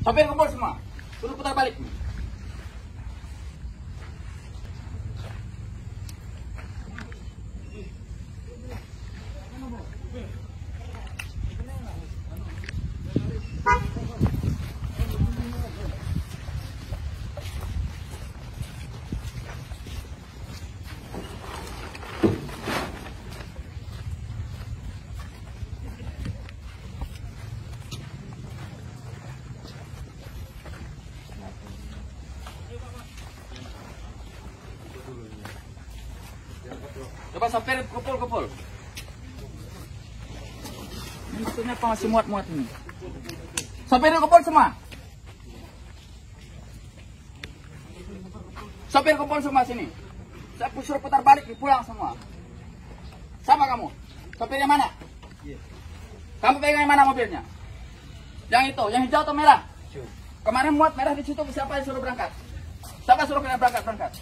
Sopir kumpul semua. Suruh putar balik. Coba sopir kumpul. Ini maksudnya apa masih muat-muat ini? Sopir kumpul semua. Sopir kumpul semua sini. Saya suruh putar balik, pulang semua. Sama kamu. Sopirnya mana? Kamu pegang yang mana mobilnya? Yang itu, yang hijau atau merah? Kemarin muat merah di situ, siapa yang suruh berangkat? Siapa suruh kalian berangkat?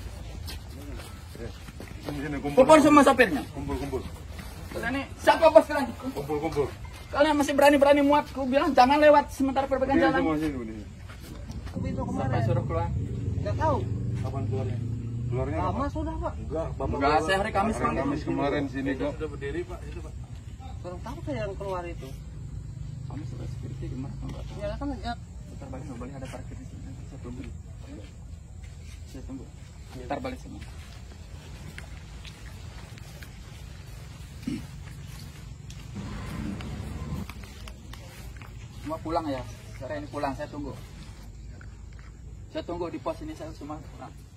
Kumpul semua sopirnya. Kumpul. Ini siapa bos kalian? Kumpul. Kalian masih berani muat, ku bilang jangan lewat sementara perbaikan jalan. Siapa suruh keluar? Nggak tahu. Kapan keluarnya? Keluarnya Lama sudah, Pak. Enggak, saya hari Kamis kemarin sini kok. Sudah berdiri, Pak. Itu, Pak. Kurang tahu saya yang keluar itu. Kamis sudah security gimana? Ya kan ya. Putar balik, nggak boleh ada parkir di sini. Saya tunggu. Putar balik semua. Semua pulang ya. Sore ini pulang, saya tunggu. Saya tunggu di pos ini, saya semua pulang.